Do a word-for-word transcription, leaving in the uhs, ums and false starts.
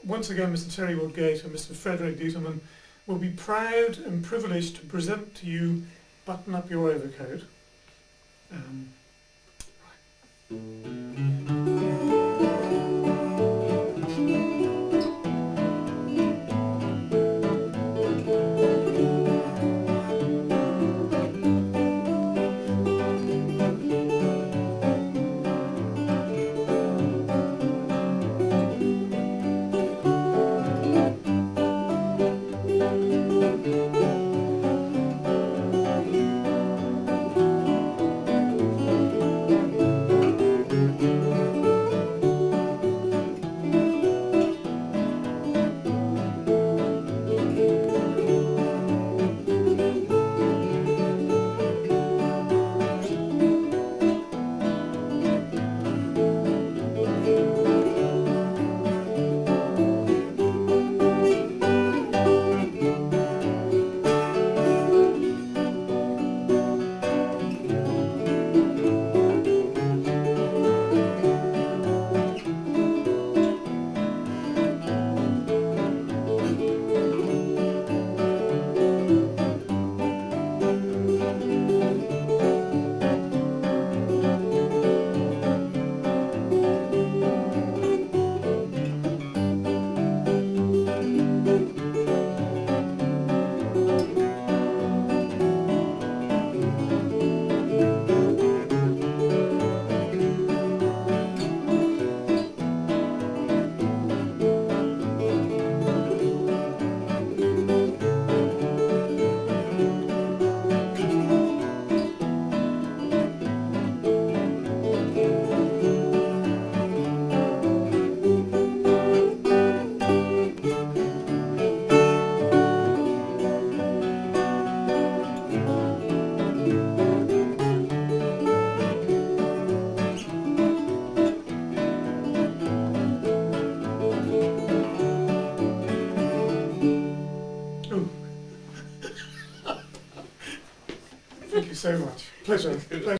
once again Mister Terry Woodgate and Mister Frederick DeSylva will be proud and privileged to present to you Button Up Your Overcoat. Um, Thank you so much. Pleasure. Pleasure.